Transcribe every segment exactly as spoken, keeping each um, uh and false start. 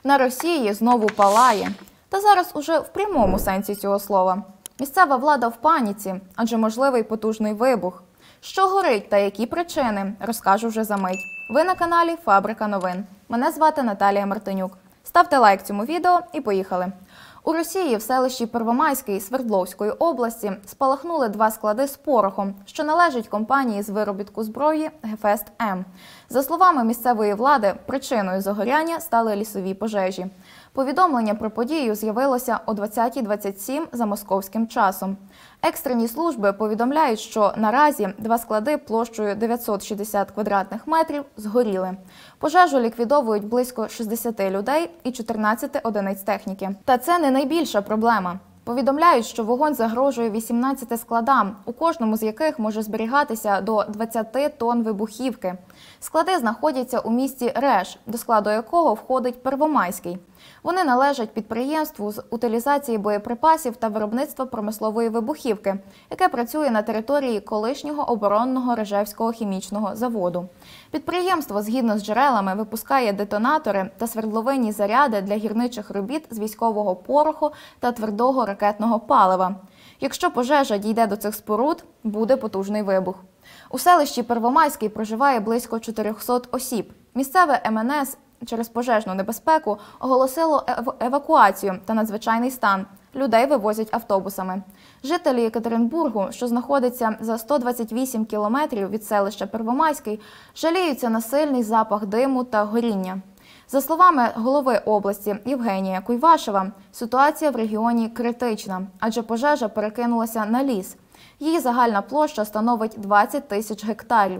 На Росії знову палає. Та зараз уже в прямому сенсі цього слова. Місцева влада в паніці, адже можливий потужний вибух. Що горить та які причини, розкажу вже за мить. Ви на каналі Фабрика новин. Мене звати Наталія Мартинюк. Ставте лайк цьому відео і поїхали. У Росії в селищі Первомайський Свердловської області спалахнули два склади з порохом, що належать компанії з виробітку зброї «Гефест М». За словами місцевої влади, причиною загоряння стали лісові пожежі. Повідомлення про подію з'явилося о двадцятій двадцять сім за московським часом. Екстрені служби повідомляють, що наразі два склади площею дев'ятсот шістдесят квадратних метрів згоріли. Пожежу ліквідовують близько шістдесят людей і чотирнадцять одиниць техніки. Та це не найбільша проблема. Повідомляють, що вогонь загрожує вісімнадцяти складам, у кожному з яких може зберігатися до двадцяти тонн вибухівки. Склади знаходяться у місті Реж, до складу якого входить Первомайський. Вони належать підприємству з утилізації боєприпасів та виробництва промислової вибухівки, яке працює на території колишнього оборонного Режевського хімічного заводу. Підприємство, згідно з джерелами, випускає детонатори та свердловинні заряди для гірничих робіт з військового пороху та твердого ракетного палива. Якщо пожежа дійде до цих споруд, буде потужний вибух. У селищі Первомайський проживає близько чотирьохсот осіб. Місцеве Ем Ен Ес через пожежну небезпеку оголосило ев евакуацію та надзвичайний стан. Людей вивозять автобусами. Жителі Єкатеринбургу, що знаходиться за сто двадцять вісім кілометрів від селища Первомайський, жаліються на сильний запах диму та горіння. За словами голови області Євгенія Куйвашева, ситуація в регіоні критична, адже пожежа перекинулася на ліс. Її загальна площа становить двадцять тисяч гектарів.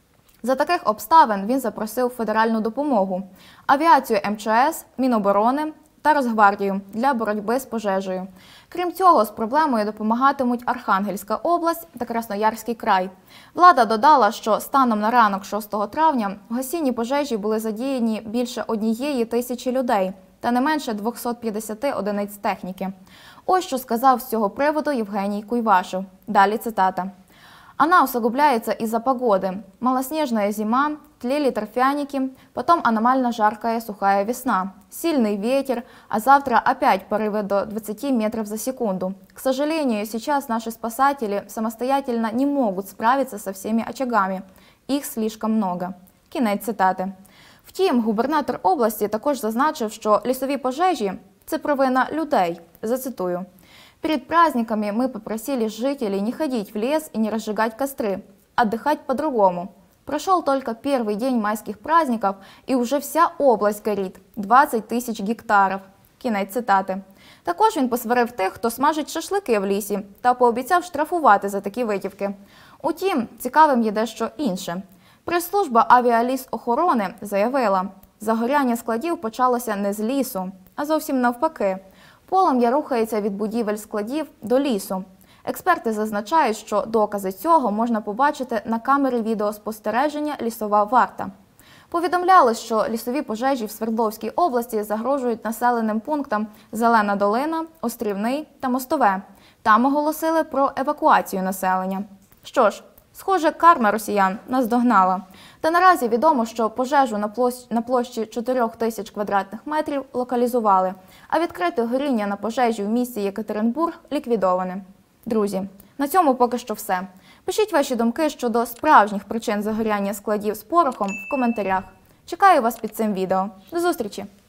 За таких обставин він запросив федеральну допомогу – авіацію Ем Че Ес, Міноборони та Росгвардію для боротьби з пожежею. Крім цього, з проблемою допомагатимуть Архангельська область та Красноярський край. Влада додала, що станом на ранок шостого травня в гасінні пожежі були задіяні більше однієї тисячі людей та не менше двохсот п'ятдесяти одиниць техніки. Ось що сказав з цього приводу Євгеній Куйвашев. Далі цитата. Она усугубляется из-за погоды. Малоснежная зима, тлели торфяники, потом аномально жаркая сухая весна, сильный ветер, а завтра опять порывы до двадцати метров за секунду. К сожалению, сейчас наши спасатели самостоятельно не могут справиться со всеми очагами. Их слишком много. Кінець цитати. Втім, губернатор області також зазначив, що лісові пожежі – це провина людей. Зацитую. Перед праздниками мы попросили жителей не ходить в лес и не разжигать костры, отдыхать по-другому. Прошел только первый день майских праздников, и уже вся область горит – двадцять тисяч гектарів. Кінець цитати. Також він посварив тих, хто смажить шашлики в лісі, та пообіцяв штрафувати за такі витівки. Утім, цікавим є дещо інше. Прес-служба авіалісохорони заявила, загоряння складів почалося не з лісу, а зовсім навпаки. Полум'я рухається від будівель складів до лісу. Експерти зазначають, що докази цього можна побачити на камері відеоспостереження «Лісова варта». Повідомляли, що лісові пожежі в Свердловській області загрожують населеним пунктам Зелена Долина, Острівний та Мостове. Там оголосили про евакуацію населення. Що ж, схоже, карма росіян наздогнала. Та наразі відомо, що пожежу на площі, на площі чотирьох тисяч квадратних метрів локалізували, а відкрите горіння на пожежі в місті Єкатеринбург ліквідоване. Друзі, на цьому поки що все. Пишіть ваші думки щодо справжніх причин загоряння складів з порохом в коментарях. Чекаю вас під цим відео. До зустрічі!